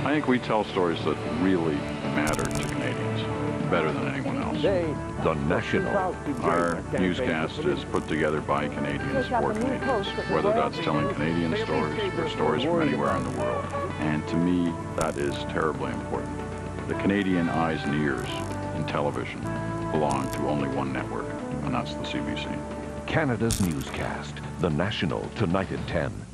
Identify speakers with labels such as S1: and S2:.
S1: I think we tell stories that really matter to Canadians better than anyone else.
S2: The National.
S1: Our newscast is put together by Canadians for Canadians, whether that's telling Canadian stories or stories from anywhere in the world. And to me, that is terribly important. The Canadian eyes and ears in television belong to only one network, and that's the CBC.
S2: Canada's newscast, The National, tonight at 10.